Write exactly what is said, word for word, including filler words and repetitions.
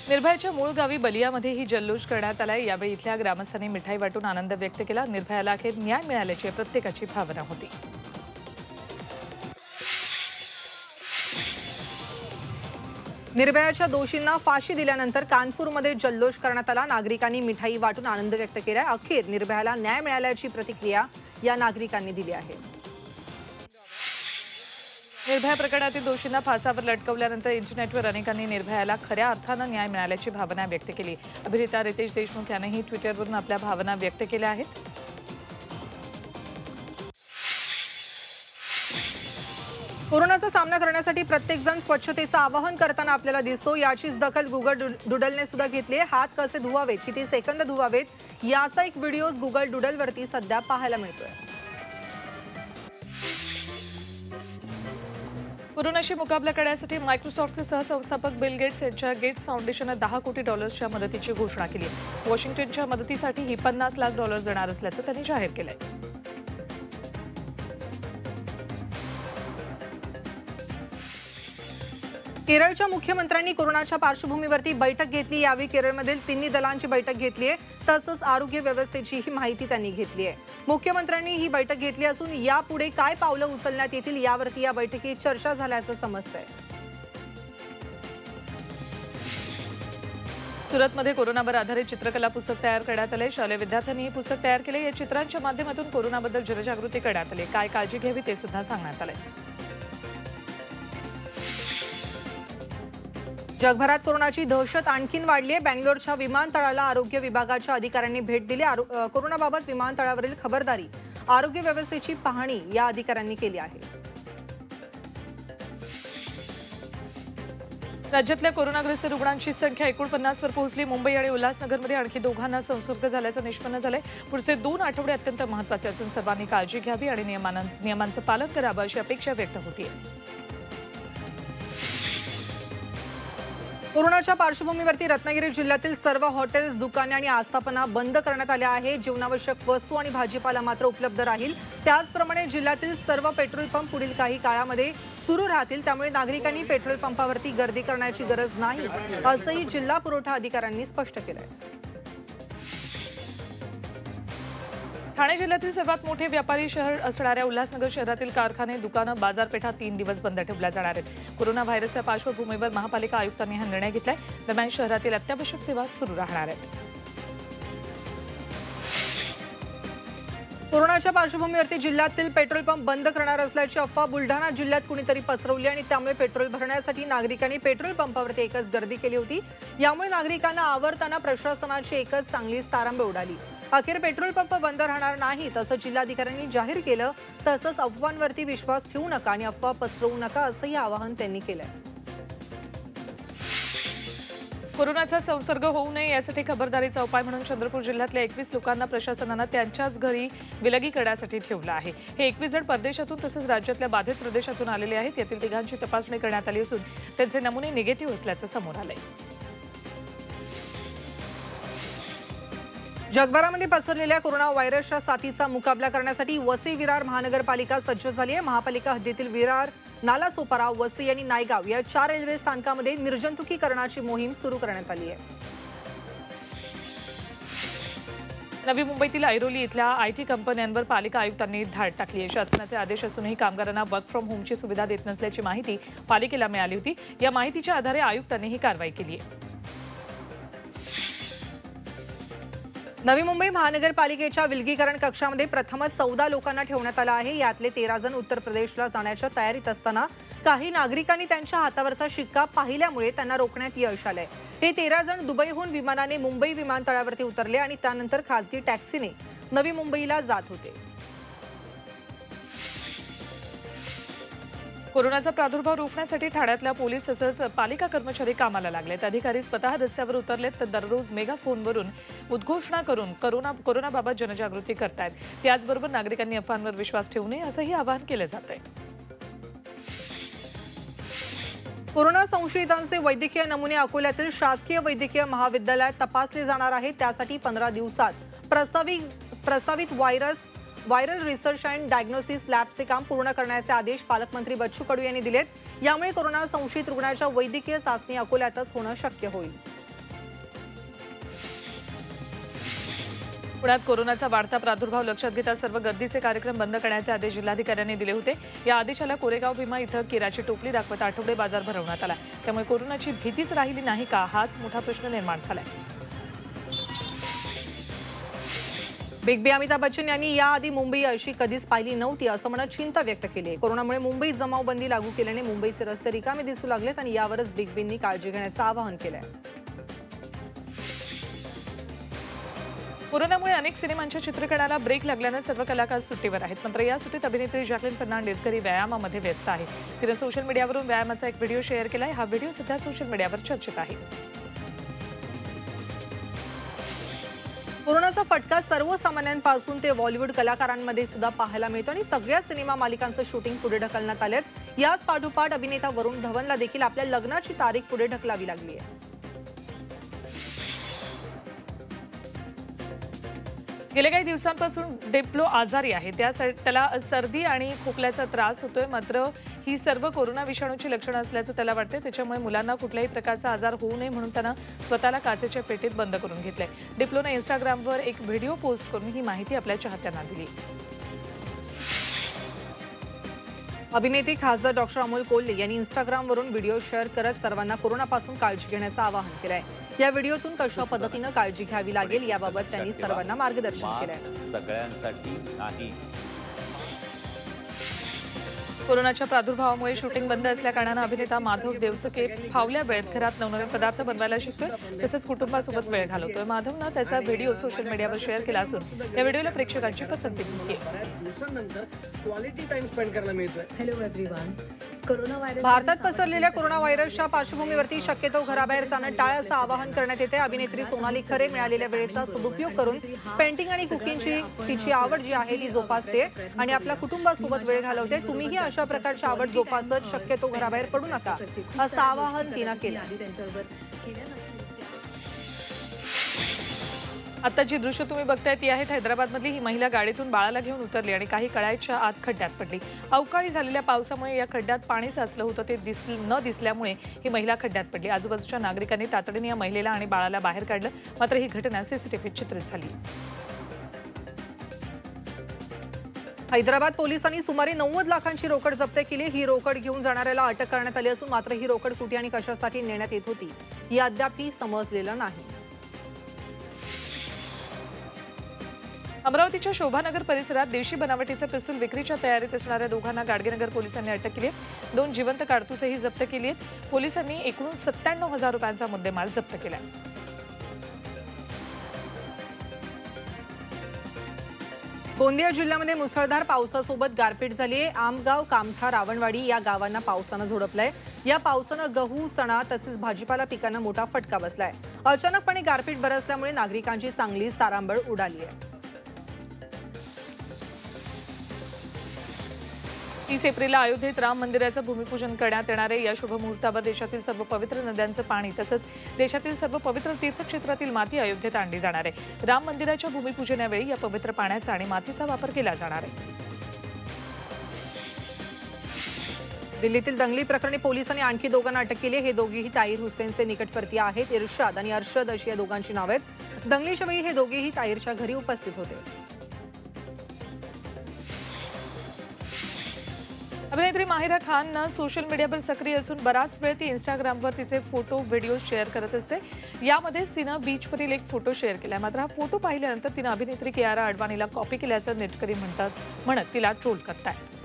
निर्भयाच्या मूळ गावी बलियामध्येही जल्लोष करण्यात आलाय। यावेळी इथल्या ग्रामस्थांनी मिठाई वाटून आनंद व्यक्त केला। निर्भयाला अखेर न्याय मिळाल्याची प्रत्येकाची भावना होती। निर्भयाच्या दोषींना फाशी दिल्यानंतर कानपूरमध्ये जल्लोष करण्यात आला। नागरिकांनी मिठाई वाटून आनंद व्यक्त केला। अखेर निर्भयाला न्याय मिळाल्याची प्रतिक्रिया या नागरिकांनी दिली आहे। निर्भया प्रकरणातील दोषींना फासावर लटकवल्यानंतर इंटरनेटवर अनेकांनी निर्भयाला खऱ्या अर्थानं न्याय मिळाल्याची भावना व्यक्त केली। अभिनेता रितेश देशमुख यांनीही ट्विटरवरून आपल्या भावना व्यक्त केल्या आहेत। कोरोनाचा सामना करण्यासाठी प्रत्येक जण स्वच्छतेचं आवाहन करताना आपल्याला दिसतो। याचीच दखल गुगल डुडलने सुद्धा घेतली आहे। हात कसे धुवावेत, किती सेकंद धुवावेत याचा एक व्हिडिओ गुगल डुडलवरती सध्या पाहायला मिळतोय। कोरोनाशी मुकाबला करण्यासाठी मायक्रोसॉफ्टचे सहसंस्थापक बिल गेट्स यांच्या गेट्स फाउंडेशनने दहा कोटी डॉलर्सच्या मदतीची घोषणा केली। वॉशिंग्टनच्या मदतीसाठी ही पन्नास लाख डॉलर्स देणार असल्याचं त्यांनी जाहीर केलंय। केरळच्या मुख्यमंत्र्यांनी कोरोनाच्या पार्श्वभूमीवरती बैठक घेतली। यावेळी केरळमधील तिन्ही दलांची बैठक घेतली आहे। तसंच आरोग्य व्यवस्थेचीही माहिती त्यांनी घेतली आहे। मुख्यमंत्र्यांनी ही बैठक घेतली असून यापुढे काय पावलं उचलण्यात येतील यावरती या बैठकीत चर्चा झाल्याचं समजतंय। सुरतमध्ये कोरोनावर आधारित चित्रकला पुस्तक तयार करण्यात आले। शालेय विद्यार्थ्यांनी हे पुस्तक तयार केले। या चित्रांच्या माध्यमातून कोरोनाबद्दल जनजागृती करण्यात आली। काय काळजी घ्यावी ते सुद्धा सांगण्यात आले। जगभरात कोरोनाची दहशत आणखीन वाढली आहे। बेंगलोरच्या विमानतळाला आरोग्य विभागाच्या अधिकाऱ्यांनी भेट दिली। कोरोनाबाबत विमानतळावरील खबरदारी, आरोग्य व्यवस्थेची पाहणी या अधिकाऱ्यांनी केली आहे। राज्यातल्या कोरोनाग्रस्त रुग्णांची संख्या एकोणपन्नास वर पोहोचली। मुंबई आणि उल्हासनगरमध्ये आणखी दोघांना संसर्ग झाल्याचं निष्पन्न झालंय। पुढचे दोन आठवडे अत्यंत महत्त्वाचे असून सर्वांनी काळजी घ्यावी आणि नियमांचं पालन करावं अशी अपेक्षा व्यक्त होतीये। कोरोनाच्या पार्श्वभूमीवरती रत्नागिरी जिल्ह्यातील सर्व हॉटेल्स, दुकाने आणि आस्थापना बंद करण्यात आल्या आहेत। जीवनावश्यक वस्तू आणि भाजीपाला मात्र उपलब्ध राहील। त्याचप्रमाणे जिल्ह्यातील सर्व पेट्रोल पंप पुढील काही काळामध्ये सुरू राहतील। त्यामुळे नागरिकांनी पेट्रोल पंपावरती गर्दी करण्याची गरज नाही असंही जिल्हा पुरवठा अधिकाऱ्यांनी स्पष्ट केलंय। ठाणे जिल्ह्यातील सर्वात मोठे व्यापारी शहर असणाऱ्या उल्हासनगर शहरातील कारखाने, दुकानं, बाजारपेठा तीन दिवस बंद ठेवल्या जाणार आहेत। कोरोना व्हायरसच्या पार्श्वभूमीवर महापालिका आयुक्तांनी हा निर्णय घेतलाय। दरम्यान शहरातील अत्यावश्यक सेवा सुरू राहणार आहेत। कोरोनाच्या पार्श्वभूमीवरती जिल्ह्यातील पेट्रोल पंप बंद करणार असल्याची अफवा बुलढाणा जिल्ह्यात कुणीतरी पसरवली आणि त्यामुळे पेट्रोल भरण्यासाठी नागरिकांनी पेट्रोल पंपावरती एकच गर्दी केली होती। यामुळे नागरिकांना आवरताना प्रशासनाची एकच चांगलीच तारंबळ उडाली। अखेर पेट्रोल पंप बंद राहणार नाही तसं जिल्हाधिकाऱ्यांनी जाहीर केलं। तसंच अफवांवरती विश्वास ठेवू नका आणि अफवा पसरवू नका असंही आवाहन त्यांनी केलंय। कोरोनाचा संसर्ग होऊ नये यासाठी खबरदारीचा उपाय म्हणून चंद्रपूर जिल्ह्यातल्या एकवीस लोकांना प्रशासनानं त्यांच्याच घरी विलगीकरणासाठी ठेवलं आहे। हे एकवीस जण परदेशातून तसंच राज्यातल्या बाधित प्रदेशातून आलेले आहेत। यातील तिघांची तपासणी करण्यात आली असून त्यांचे नमुने निगेटिव्ह असल्याचं समोर आलंय। जगभरामध्ये पसरलेल्या कोरोना व्हायरसच्या साथीचा मुकाबला करण्यासाठी वसई विरार महानगरपालिका सज्ज झाली आहे। महापालिका हद्दीतील विरार, नालासोपारा, वसई आणि नायगाव या चार रेल्वे स्थानकामध्ये निर्जंतुकीकरणाची मोहीम सुरू करण्यात आली आहे। नवी मुंबईतील ऐरोली इथल्या आयटी कंपन्यांवर पालिका आयुक्तांनी धाड टाकली आहे। शासनाचे आदेश असूनही कामगारांना वर्क फ्रॉम होमची सुविधा देत नसल्याची माहिती पालिकेला मिळाली होती। या माहितीच्या आधारे आयुक्तांनी ही कारवाई केली आहे। नवी मुंबई महानगरपालिकेच्या विलगीकरण कक्षामध्ये प्रथमच चौदा लोकांना ठेवण्यात आलं आहे। यातले तेरा जण उत्तर प्रदेशला जाण्याच्या तयारीत असताना काही नागरिकांनी त्यांच्या हातावरचा शिक्का पाहिल्यामुळे त्यांना रोखण्यात यश आलंय। हे तेरा जण दुबईहून विमानाने मुंबई विमानतळावरती उतरले आणि त्यानंतर खासगी टॅक्सीने नवी मुंबईला जात होते। कोरोनाचा प्रादुर्भाव रोखण्यासाठी ठाण्यातल्या पोलीस तसंच पालिका कर्मचारी कामाला लागलेत। अधिकारी स्वतः रस्त्यावर उतरलेत तर दररोज मेगाफोनवरून उद्घोषणा करून कोरोना कोरोनाबाबत जनजागृती करतायत। त्याचबरोबर नागरिकांनी अफवांवर विश्वास ठेवू नये असंही आवाहन केलं जातंय। कोरोना संशयितांचे वैद्यकीय नमुने अकोल्यातील शासकीय वैद्यकीय महाविद्यालयात तपासले जाणार आहेत। त्यासाठी पंधरा दिवसात प्रस्तावित प्रस्तावित virus viral research and diagnosis लॅबचे काम पूर्ण करण्याचे आदेश पालकमंत्री बच्चू कडू यांनी दिलेत। यामुळे कोरोना संशयित रुग्णाच्या वैद्यकीय चाचणी अकोल्यातच होणं शक्य होईल। पुण्यात कोरोनाचा वाढता प्रादुर्भाव लक्षात घेता सर्व गर्दीचे कार्यक्रम बंद करण्याचे आदेश जिल्हाधिकाऱ्यांनी दिले होते। या आदेशाला कोरेगाव भीमा इथं केराची टोपली दाखवत आठवडे बाजार भरवण्यात आला। त्यामुळे कोरोनाची भीतीच राहिली नाही का, हाच मोठा प्रश्न निर्माण झालाय। बिग बी अमिताभ बच्चन यांनी याआधी मुंबई अशी कधीच पाहिली नव्हती असं म्हणत चिंता व्यक्त केली आहे। कोरोनामुळे मुंबईत जमावबंदी लागू केल्याने मुंबईचे रस्ते रिकामे दिसू लागलेत आणि यावरच बिग बींनी काळजी घेण्याचं आवाहन केलंय। कोरोनामुळे अनेक सिनेमांच्या चित्रीकरणाला ब्रेक लागल्यानं सर्व कलाकार सुट्टीवर आहेत। मात्र या सुट्टीत अभिनेत्री जॅकलिन फर्नांडिस घरी व्यायामामध्ये व्यस्त आहे। तिने सोशल मीडियावरून व्यायामाचा एक व्हिडिओ शेअर केलाय। हा व्हिडिओ सध्या सोशल मीडियावर चर्चेत आहे। कोरोनाचा फटका सर्वसामान्यांपासून ते बॉलिवूड कलाकारांमध्ये सुद्धा पाहायला मिळतो आणि सगळ्या सिनेमा मालिकांचं शूटिंग पुढे ढकलण्यात आलेत। याच पाठोपाठ अभिनेता वरुण धवनला देखील आपल्या लग्नाची तारीख पुढे ढकलावी लागली आहे। गेल्या काही दिवसांपासून डिप्लो आजारी आहे। त्याला सर्दी आणि खोकल्याचा त्रास होतोय। मात्र ही सर्व कोरोना विषाणूची लक्षणं असल्याचं त्याला वाटते। त्याच्यामुळे मुलांना कुठल्याही प्रकारचा आजार होऊ नये म्हणून त्यानं स्वतःला काचेच्या पेटीत बंद करून घेतलंय। डिप्लोनं इंस्टाग्रामवर एक व्हिडिओ पोस्ट करून ही माहिती आपल्या चाहत्यांना दिली। अभिनेत्री खासदार डॉक्टर अमोल कोल्हे यांनी इंस्टाग्रामवरून व्हिडिओ शेअर करत सर्वांना कोरोनापासून काळजी घेण्याचं आवाहन केलंय। या व्हिडिओतून कशा पद्धतीनं काळजी घ्यावी लागेल याबाबत त्यांनी सर्वांना मार्गदर्शन केलंय। सगळ्यांसाठी नाही। कोरोनाच्या प्रादुर्भावामुळे शूटिंग बंद असल्याकारणानं अभिनेता माधव देवचके फावल्या वेळेत घरात नवनवे पदार्थ बनवायला शिकतोय, तसंच कुटुंबासोबत वेळ घालवतोय। माधवनं त्याचा व्हिडिओ सोशल मीडियावर शेअर केला असून या व्हिडिओला प्रेक्षकांची पसंती मिळते। भारतात पसरलेल्या कोरोना व्हायरसच्या पार्श्वभूमीवरती शक्यतो घराबाहेर जाणं टाळायचं आवाहन करण्यात येते। अभिनेत्री सोनाली खरे मिळालेल्या वेळेचा सदुपयोग करून पेंटिंग आणि कुकिंगची तिची आवड जी आहे ती जोपासते आणि आपल्या कुटुंबासोबत वेळ घालवते। तुम्हीही अशा प्रकारची आवड जोपासत शक्यतो घराबाहेर पडू नका असं आवाहन तिनं केलं। आता जी दृश्य तुम्ही बघताय ती आहेत हैदराबादमधली। ही महिला गाडीतून बाळाला घेऊन उतरली आणि काही कळायच्या आत खड्ड्यात पडली। अवकाळी झालेल्या पावसामुळे या खड्ड्यात पाणी साचलं होतं, ते दिस न दिसल्यामुळे ही महिला खड्ड्यात पडली। आजूबाजूच्या नागरिकांनी तातडीने या महिलेला आणि बाळाला बाहेर काढलं। मात्र ही घटना सीसीटीव्हीत चित्रित झाली। हैदराबाद पोलिसांनी सुमारे नव्वद लाखांची रोकड जप्त केली। ही रोकड घेऊन जाणाऱ्याला अटक करण्यात आली असून मात्र ही रोकड कुठे आणि कशासाठी नेण्यात येत होती ही अद्यापही समजलेलं नाही। अमरावतीच्या शोभानगर परिसरात देशी बनावटीचं पिस्तूल विक्रीच्या तयारीत असणाऱ्या दोघांना गाडगेनगर पोलिसांनी अटक केली आहे। दोन जिवंत काडतुसेही जप्त केली आहेत। पोलिसांनी एकूण सत्त्याण्णव हजार रुपयांचा मुद्देमाल जप्त केला। गोंदिया जिल्ह्यामध्ये मुसळधार पावसासोबत गारपीट झाली आहे। आमगाव, कामठा, रावणवाडी या गावांना पावसानं झोडपलंय। या पावसानं गहू, चणा तसेच भाजीपाला पिकांना मोठा फटका बसलाय। अचानकपणे गारपीट बरसल्यामुळे नागरिकांची चांगलीच तारांबळ उडाली आहे। तीस एप्रिलला अयोध्येत राम मंदिराचं भूमिपूजन करण्यात येणार आहे। या शुभमुहूर्तावर देशातील सर्व पवित्र नद्यांचं पाणी तसंच देशातील सर्व पवित्र तीर्थक्षेत्रातील माती अयोध्येत आणली जाणार आहे। राम मंदिराच्या भूमिपूजनावेळी या पवित्र पाण्याचा आणि मातीचा वापर केला जाणार आहे। दिल्लीतील दंगली प्रकरणी पोलिसांनी आणखी दोघांना अटक केली। हे दोघेही ताहिर हुसेनचे निकटवर्तीय आहेत। इर्शाद आणि अरशद अशी या दोघांची नावे आहेत। दंगलीच्या वेळी हे दोघेही ताहिरच्या घरी उपस्थित होते। अभिनेत्री माहिरा खान सोशल मीडियावर सक्रिय असून बराच वेळ ती इंस्टाग्रामवर तिचे फोटो व्हिडिओ शेअर करत असते। यामध्येच तिनं बीचवरील एक फोटो शेअर केलाय। मात्र हा फोटो पाहिल्यानंतर तिनं अभिनेत्री कियारा अडवाणीला कॉपी केल्याचं नेटकरी म्हणतात म्हणत तिला ट्रोल करतायत।